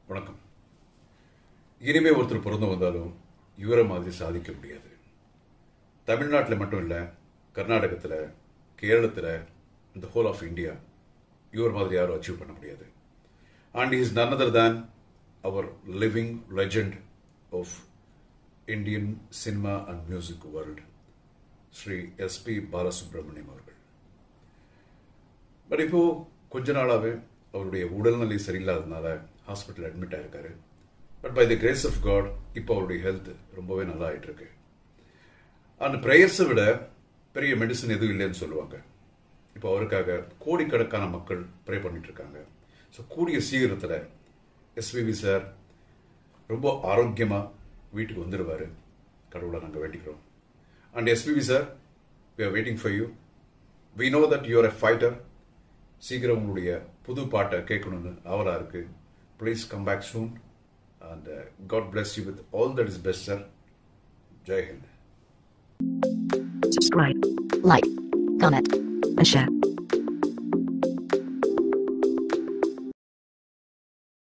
வணக்கம். இனிமே ஒருத்தர் பிறந்து வந்தாலும் இவரை மாதிரி சாதிக்க முடியாது. தமிழ்நாட்டில் மட்டும் இல்லை, கர்நாடகத்தில், கேரளத்தில், இந்த ஹோல் ஆஃப் இந்தியா இவர் மாதிரி யாரும் அச்சீவ் பண்ண முடியாது. And is none other than our living legend of Indian cinema and music world, Shri SP Balasubrahmanyam அவர்கள். பட் இப்போ கொஞ்ச நாளாகவே அவருடைய உடல்நிலை சரியில்லாததுனால ஹாஸ்பிட்டல் அட்மிட் ஆயிருக்காரு. But by the grace of God இப்போ அவருடைய ஹெல்த் ரொம்பவே நல்லா ஆயிட்டு இருக்கு. அந்த ப்ரேயர்ஸை விட பெரிய மெடிசன் எதுவும் இல்லைன்னு சொல்லுவாங்க. இப்போ அவருக்காக கோடிக்கணக்கான மக்கள் ப்ரே பண்ணிட்டு இருக்காங்க. ஸோ கூடிய சீக்கிரத்தில் எஸ்பிபி சார் ரொம்ப ஆரோக்கியமாக வீட்டுக்கு வந்துடுவார். கடவுளை நாங்கள் வேண்டிக்கிறோம். And SPB sir, we are waiting for you. We know that you are a fighter. சீக்கிரம் உங்களுடைய புது பாட்டை கேட்கணும்னு ஆவலா இருக்கு. Please come back soon and God bless you with all that is best sir. ஜெய் Hind. Subscribe, like, comment, and share.